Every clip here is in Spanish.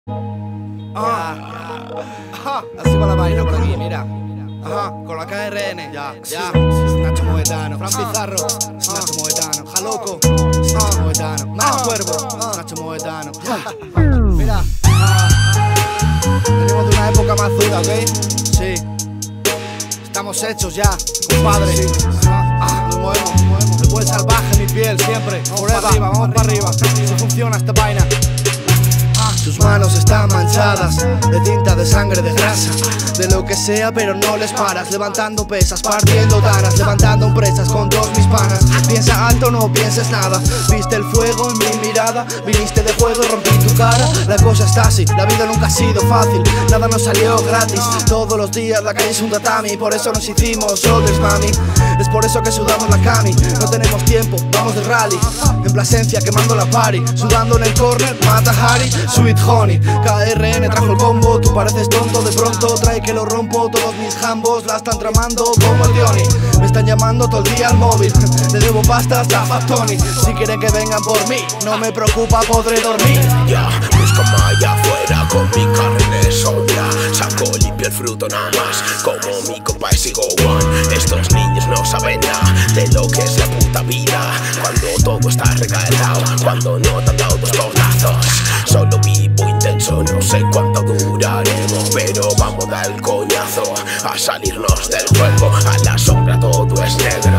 Así va la vaina por aquí, mira. Con la KRN, ya. Nacho Moetano, Fran Pizarro, Nacho Moetano, Jaloco, Nacho Moetano, Más Cuervo, Nacho Moetano. Mira, venimos de una época más dura, ¿ok? Sí. Estamos hechos ya, compadre. Nos movemos. El buen salvaje, mi piel, siempre. Vamos para arriba. Si funciona esta vaina. Tus manos están manchadas de tinta, de sangre, de grasa, de lo que sea, pero no les paras. Levantando pesas, partiendo taras, levantando presas con todos mis panas. Piensa alto, no pienses nada. Viste el fuego en mi mirada, viniste de juego y rompí tu cara. La cosa está así, la vida nunca ha sido fácil, nada nos salió gratis. Todos los días la calle es un tatami, por eso nos hicimos shoulders, mami. Es por eso que sudamos la cami, no tenemos tiempo, vamos de rally. En Plasencia quemando la party, sudando en el corner, mata Harry, sweet honey. KRN trajo el combo, tú pareces tonto, de pronto trae que lo rompo. Todos mis jambos la están tramando como el Diony. Me están llamando todo el día al móvil, le debo pasta hasta Fat Tony. Si quieren que vengan por mí, no me preocupa, podré dormir. Ya, busco allá afuera con mi carne sobria. Saco limpio el fruto nada más, como mi compa y sigo one. Estos niños no saben nada de lo que es la puta vida, cuando todo está regalado, cuando no te han dado dos tornazos. Solo vivo intenso, no sé cuánto duraremos, pero vamos a dar el coñazo, a salirnos del juego. A la sombra todo es negro,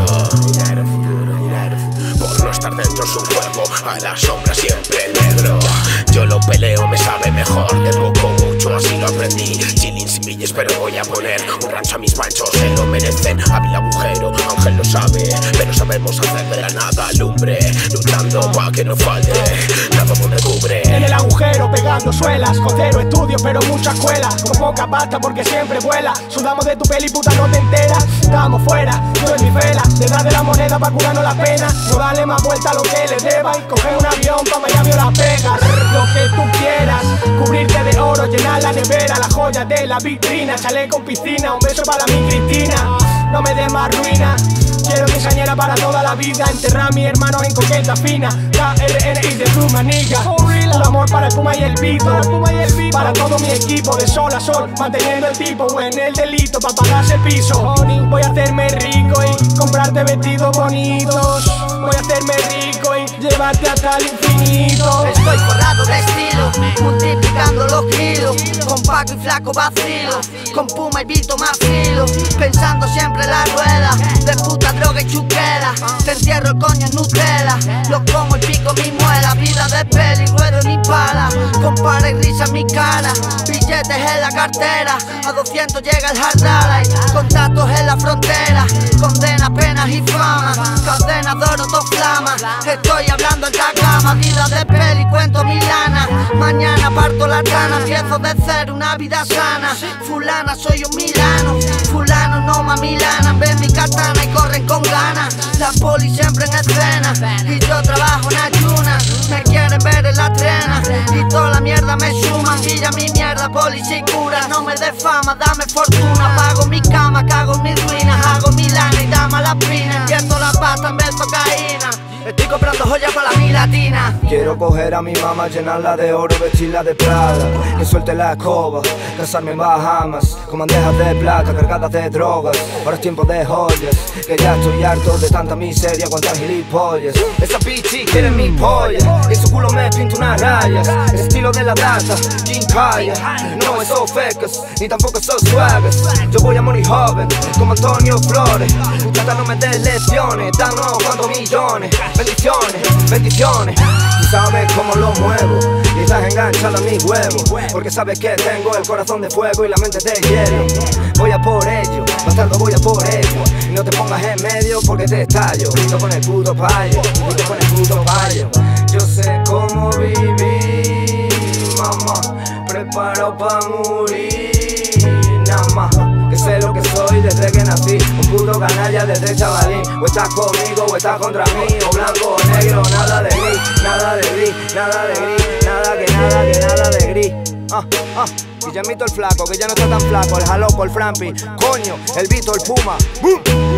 por no estar dentro es un juego. A la sombra siempre negro. Yo lo peleo, me sabe mejor, de poco mucho así lo aprendí. Chilling sin milles, pero voy a poner un rancho a mis manchos, se lo merecen. Hábil agujero, Ángel lo sabe, pero sabemos hacer de la nada lumbre, luchando pa' que no falte, nada me cubre. En el agujero pegando suelas, con cero estudios pero mucha escuela, con poca pasta porque siempre vuela. Sudamos de tu peli, puta, no te enteras. Estamos fuera, yo en mi vela, detrás de la moneda pa' curarnos la pena. No dale más vuelta a lo que le deba y coger un avión pa' Miami o Las Vegas. Lo que tú quieras, cubrirte de oro, llenar la nevera, la joya de la vitrina, chaleco con piscina, un beso para mi Cristina. No me des más ruina, quiero quinceañera para toda la vida. Enterrar a mi hermano en coqueta fina. KRN y de tu maniga. Un amor para el Puma y el Vito, para todo mi equipo, de sol a sol, manteniendo el tipo o en el delito pa' pagarse el piso. Voy a hacerme rico y comprarte vestidos bonitos. Voy a hacerme rico y llevarte hasta el infinito. Estoy forrado de estilo, multiplicando los kilos, con Paco y Flaco vacilo, con Puma y Vito más filo, pensando siempre en la rueda, de puta droga y chuquera. Te entierro el coño en Nutella, lo como y pico mi muela. Vida de peli, ruedo ni pala, compara y risa en mi cara, billetes en la cartera, a 200 llega el hard rally, contactos en la frontera, condena, penas y fama, cadenas de oro, dos flamas. Estoy hablando en la cama, vida de peli, cuento mi lana, mañana parto la rana, empiezo de cero una vida sana. Fulana, soy un milano, fulano no mamilana, ven mi katana y corren con ganas. La poli siempre en escena y yo trabajo en ayunas. Me quieren ver en la trena y toda la mierda me suman. Guilla mi mierda, poli y cura, no me des fama, dame fortuna. Pago mi cama, cago en mis ruinas, hago mi lana y dama la pina. Empiezo la pasta en vez de cocaína. Estoy comprando joyas para mi latina. Quiero coger a mi mamá, llenarla de oro, vestirla de Prada, que suelte la escoba, casarme en Bahamas, con bandejas de plata cargadas de drogas. Ahora es tiempo de joyas, que ya estoy harto de tanta miseria, aguantar gilipollas. Esa bichi quiere mi polla, y su culo me pinta unas rayas. El estilo de la data, Jim Kaya. No esos fecas, ni tampoco esos swaggers. Yo voy a morir joven, como Antonio Flores. Puta, no me des lecciones, danos cuantos millones. Bendiciones, bendiciones. Tú sabes cómo lo muevo y estás enganchado a mis huevos, porque sabes que tengo el corazón de fuego y la mente de hielo. Voy a por ello, bastardo, voy a por ello. Y no te pongas en medio porque te estallo. Grito con el puto payo, grito con el puto payo. Yo sé cómo vivir, mamá, preparo pa' morir, nada más. Que sé lo que soy desde que nací, un puto canalla desde chavalín. O estás conmigo o estás contra mí, o blanco o negro, nada de gris, nada de gris, nada de gris, nada de gris. Guillermito el flaco, que ya no está tan flaco, el Jaloco, el Frampi, coño, el Vito, el Puma. ¡Bum!